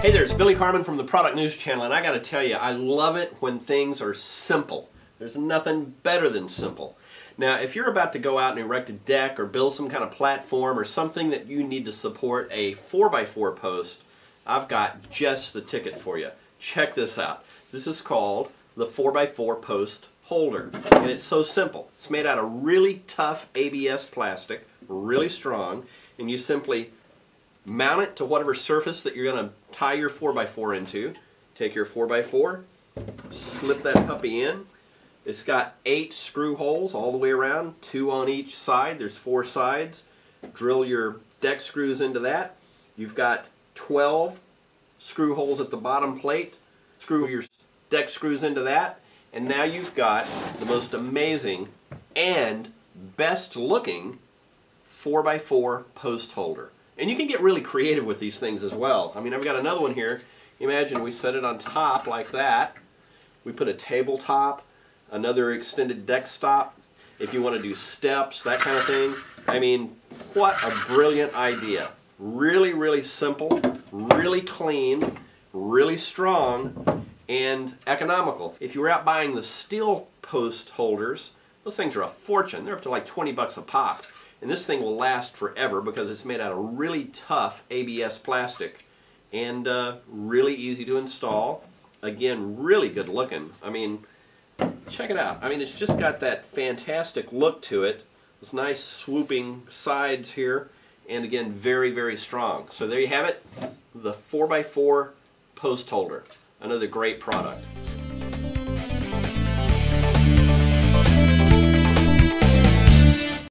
Hey there, it's Billy Carmen from the Product News Channel, and I gotta tell you, I love it when things are simple. There's nothing better than simple. Now, if you're about to go out and erect a deck or build some kind of platform or something that you need to support a 4x4 post, I've got just the ticket for you. Check this out. This is called the 4x4 post holder, and it's so simple. It's made out of really tough ABS plastic, really strong, and you simply mount it to whatever surface that you're going to tie your 4x4 into. Take your 4x4, slip that puppy in. It's got 8 screw holes all the way around, 2 on each side. There's 4 sides. Drill your deck screws into that. You've got 12 screw holes at the bottom plate. Screw your deck screws into that. And now you've got the most amazing and best looking 4x4 post holder. And you can get really creative with these things as well. I mean, I've got another one here. Imagine we set it on top like that. We put a tabletop, another extended deck stop. If you want to do steps, that kind of thing. I mean, what a brilliant idea. Really, really simple, really clean, really strong, and economical. If you were out buying the steel post holders, those things are a fortune. They're up to like 20 bucks a pop. And this thing will last forever because it's made out of really tough ABS plastic and really easy to install. Again, really good looking. I mean, check it out. I mean, it's just got that fantastic look to it. Those nice swooping sides here, and again, very, very strong. So there you have it, the 4x4 post holder. Another great product.